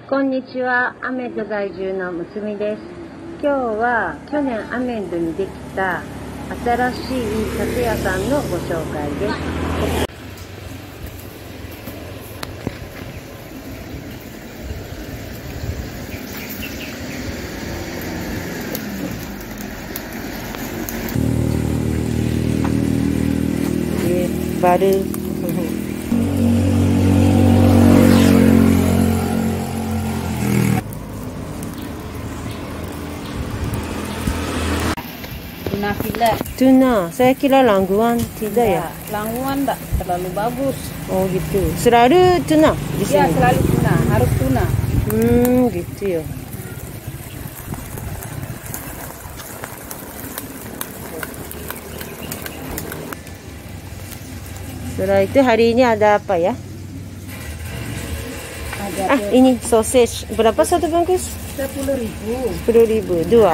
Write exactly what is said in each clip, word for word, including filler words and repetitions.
こんにちは、アメンド在住のむすみです。今日は去年アメンドにできた新しい酒屋さんのご紹介です。バル Tuna fillet. Tuna, saya kira langguan, tidak ya? Langguan tak terlalu bagus. Oh gitu. Selalu tuna di sini? Ya, selalu tuna, harus tuna. Hmm, gitu ya. Setelah itu hari ini ada apa ya? Ada Ah, ini sausage. Berapa satu bungkus? sepuluh ribu. Sepuluh ribu. Dua.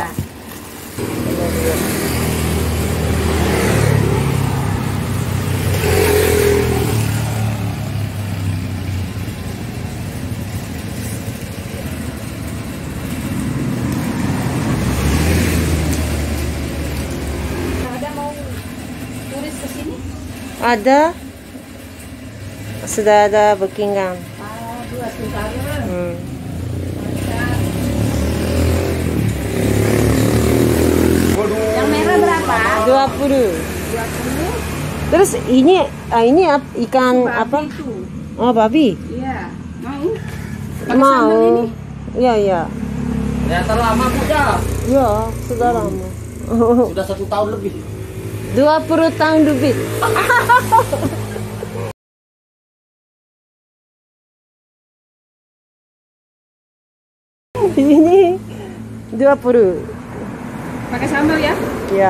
Ada mau turis ke sini? Ada. Sudah ada bookingan. Ah, dua sementara. Hmm. Yang merah berapa? Dua puluh. dua puluh. Terus ini, ah, ini ap- ikan Babi apa? itu. Oh, babi. Iya. Mau? Pakai sambal Mau. ini? Ya, ya. Ternyata lama Bu ya. Ya, sudah lama. Sudah satu tahun lebih. Dua puluh tahun lebih. Ini dua puluh. Pakai sambal ya? Ya.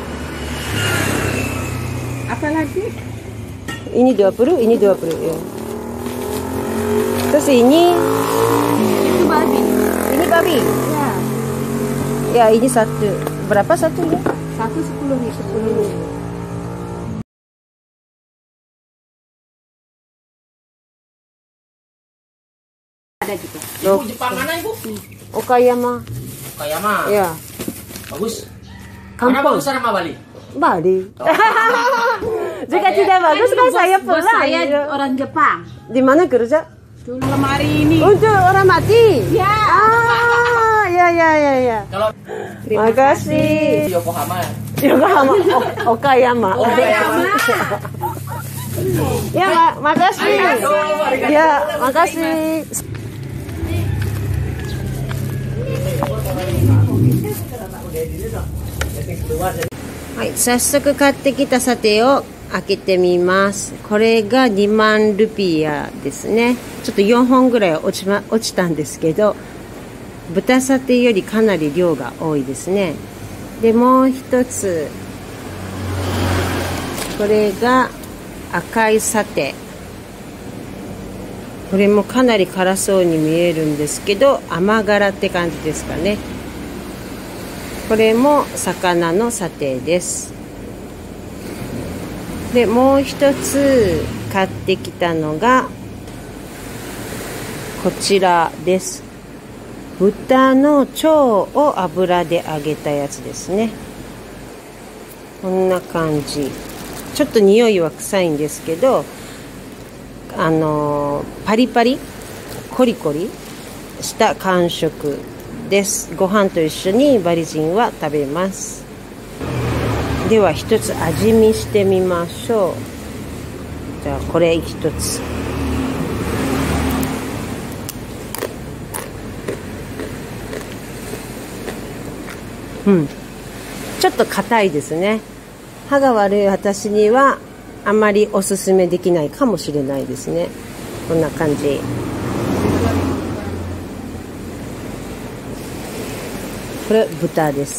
Apa lagi? Ini dua puluh, ini dua puluh ya. Terus ini Itu babi. ini babi. Ya. Ya, ini satu. Berapa satu ya? Satu sepuluh ribu. Sepuluh. Ada juga. Ibu Jepang mana Ibu? Okayama. Okayama. Ya. Bagus. Mana Kampung. bagusan sama Bali? Bali. Jika tidak bagus kan saya Bos pulang. saya orang Jepang. Di mana kerja? Dulu lemari ini. Untuk orang mati. Ya. Ah, ya ya ya ya. Kalau Terima kasih. di Yokohama. Yokohama, O- Okayama. Okayama. Ya, ma makasih. Ya, makasih. はい、早速買ってきたサテを開けてみます。これがにまんルピアですね。ちょっとよんほんぐらい落ちま、落ちたんですけど、豚サテよりかなり量が多いですね。で、もう一つ、これが赤いサテ。これもかなり辛そうに見えるんですけど、甘辛って感じですかね。これも魚のサテです。で、もう一つ買ってきたのがこちらです。豚の腸を油で揚げたやつですね。こんな感じ。ちょっと匂いは臭いんですけど、あのパリパリコリコリした感触です。ご飯と一緒にバリ人は食べます。では一つ味見してみましょう。じゃあこれ一つ。うん、ちょっと硬いですね。歯が悪い私にはあまりおすすめできないかもしれないですね。こんな感じ。これ豚です。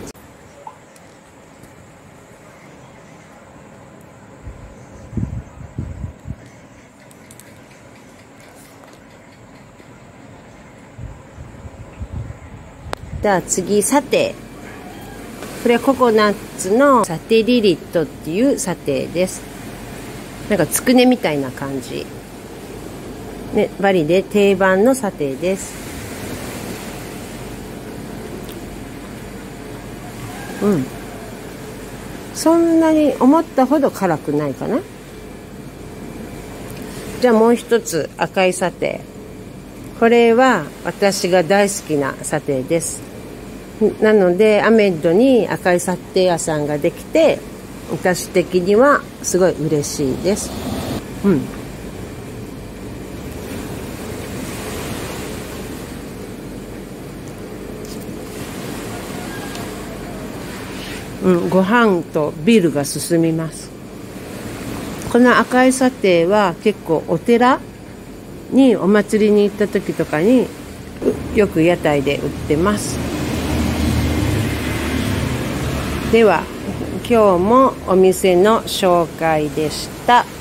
じゃあ次サテ。これはココナッツのサテリリットっていうサテです。なんかつくねみたいな感じ。 ね、バリで定番のサテです。うん。そんなに思ったほど辛くないかな。じゃあもう一つ、赤いサテ。これは私が大好きなサテです。なのでアメッドに赤いサテ屋さんができて、私的にはすごい嬉しいです。うん。うん、ご飯とビールが進みます。この赤いサテは結構お寺にお祭りに行った時とかによく屋台で売ってます。では今日もお店の紹介でした。